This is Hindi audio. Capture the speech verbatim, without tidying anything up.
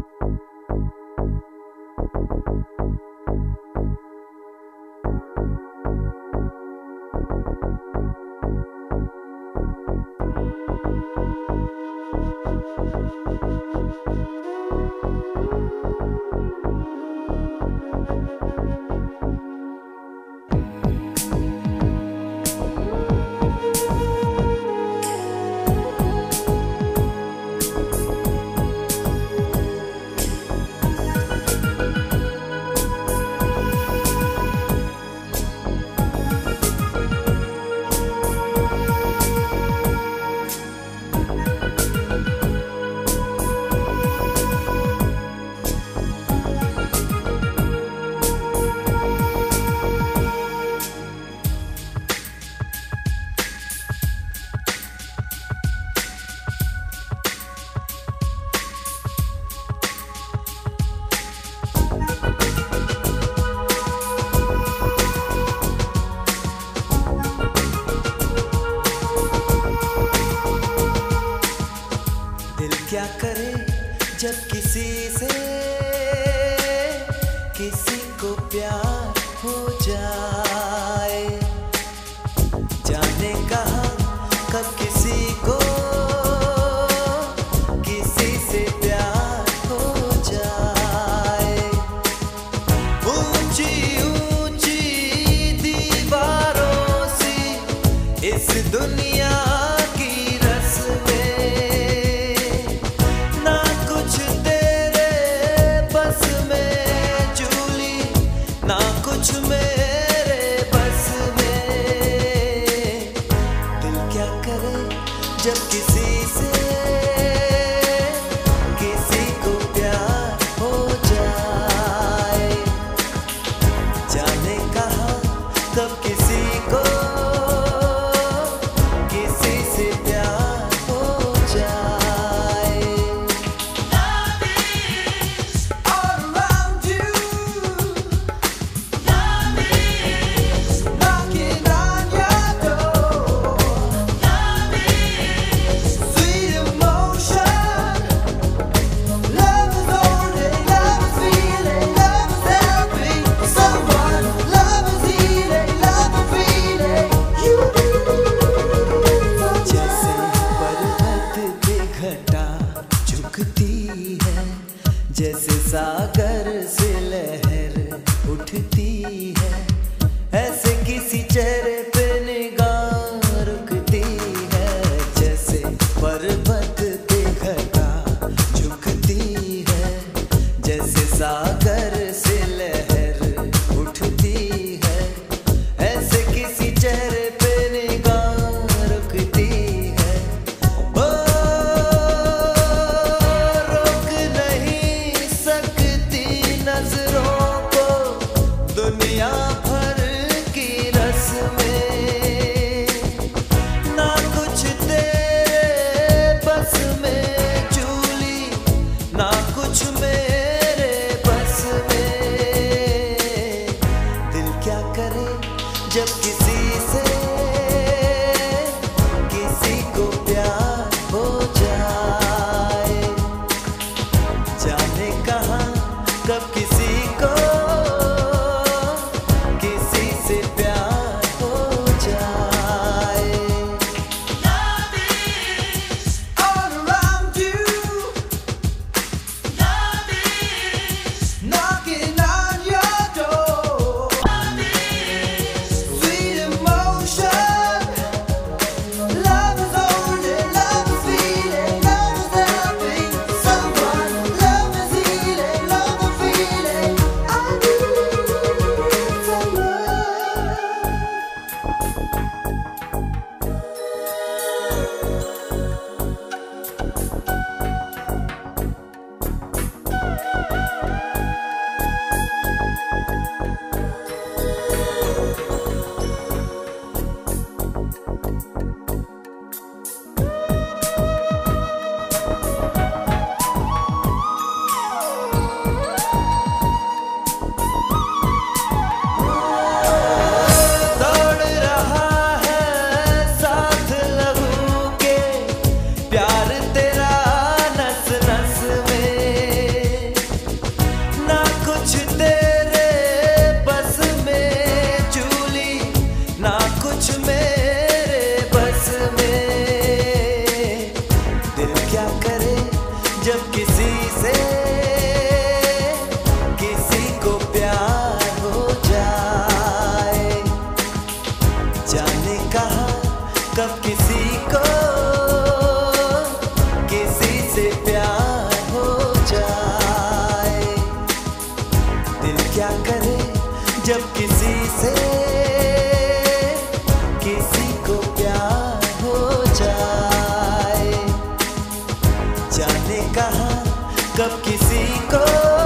क्या करे जब किसी से किसी को प्यार हो जाए, जाने कहाँ कब किसी को किसी से प्यार हो जाए। ऊंची ऊंची दीवारों सी इस दुनिया की रस्में, कुछ मेरे बस में। दिल क्या करे जब किसी से किसी को प्यार हो जाए, जाने कहाँ कब किसी को किसी से प्यार हो जाए। जैसे सागर से लहर उठती है, ऐसे किसी चेहरे पे निगाह रुकती है। जैसे पर्वत पे घटा झुकती है, जैसे सागर से लहर उठती है, ऐसे किसी चेहरे पे निगाह रुकती है। ओ नजरों को दुनिया भर की रस्में जब किसी से किसी को प्यार हो जाए, जाने कहाँ कब किसी को किसी से प्यार हो जाए। दिल क्या करे जब किसी से किसी को प्यार हो जाए, जाने कहाँ कब किसी को